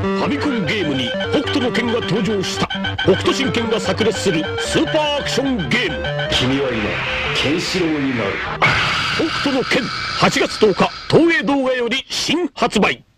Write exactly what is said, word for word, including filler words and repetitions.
ファミコンゲームに北斗の拳が登場した。北斗神拳が炸裂するスーパーアクションゲーム。 君は今ケンシロウになる。 北斗の拳はちがつとおか東映動画より新発売。